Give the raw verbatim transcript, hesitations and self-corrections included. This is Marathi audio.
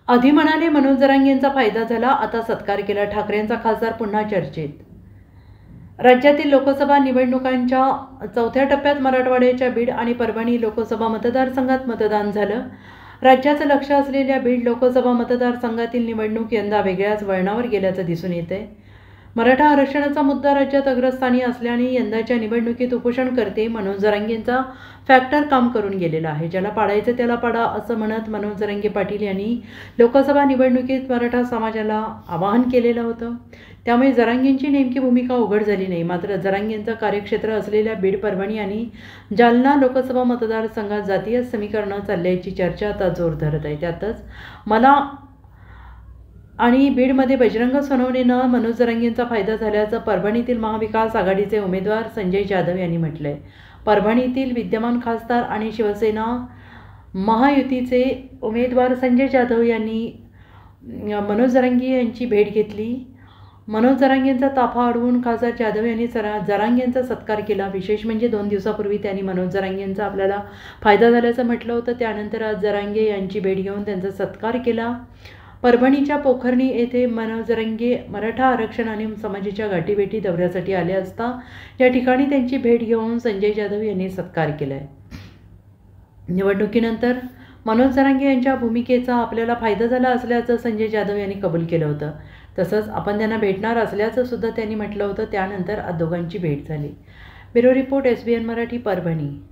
आधी म्हणाले मनोज जरांगेंचा फायदा झाला, आता सत्कार केला. ठाकरेंचा खासदार पुन्हा चर्चेत. राज्यातील लोकसभा निवडणुकांच्या चौथ्या टप्प्यात मराठवाड्याच्या बीड आणि परभणी लोकसभा मतदारसंघात मतदान झालं. राज्याचं लक्ष असलेल्या बीड लोकसभा मतदारसंघातील निवडणूक यंदा वेगळ्याच वळणावर गेल्याचं दिसून येतंय. मराठा आरक्षणाचा मुद्दा राज्यात अग्रस्थानी असल्याने यंदाच्या निवडणुकीत उपोषणकर्ते मनोज जरांगेंचा फॅक्टर काम करून गेलेला आहे. ज्याला पाडायचं त्याला पाडा असं म्हणत मनोज जरांगे पाटील यांनी लोकसभा निवडणुकीत मराठा समाजाला आवाहन केलेलं होतं. त्यामुळे जरांगेंची नेमकी भूमिका उघड झाली नाही. मात्र जरांगेंचं कार्यक्षेत्र असलेल्या बीड, परभणी आणि जालना लोकसभा मतदारसंघात जातीय समीकरणं चालल्याची चर्चा आता जोर धरत आहे. त्यातच मला आणि बीडमध्ये बजरंग सोनवणेनं मनोज जरांगेंचा फायदा झाल्याचं परभणीतील महाविकास आघाडीचे उमेदवार संजय जाधव यांनी म्हटलंय. परभणीतील विद्यमान खासदार आणि शिवसेना महायुतीचे उमेदवार संजय जाधव यांनी मनोज जरांगे यांची भेट घेतली. मनोज जरांगेंचा ताफा अडवून खासदार जाधव यांनी जरा जरांगेंचा सत्कार केला. विशेष म्हणजे दोन दिवसापूर्वी त्यांनी मनोज जरांगेंचा आपल्याला फायदा झाल्याचं म्हटलं होतं. त्यानंतर आज जरांगे यांची भेट घेऊन त्यांचा सत्कार केला. परभणीच्या पोखर्णी येथे मनोज जरांगे मराठा आरक्षण आणि समाजाच्या गाठीभेटी दौऱ्यासाठी आले असता या ठिकाणी त्यांची भेट घेऊन संजय जाधव यांनी सत्कार केला आहे. निवडणुकीनंतर मनोज जरांगे यांच्या भूमिकेचा आपल्याला फायदा झाला असल्याचं संजय जाधव यांनी कबूल केलं होतं. तसंच आपण त्यांना भेटणार असल्याचं सुद्धा त्यांनी म्हटलं होतं. त्यानंतर दोघांची भेट झाली. Bureau report, S B N Marathi, Parbhani.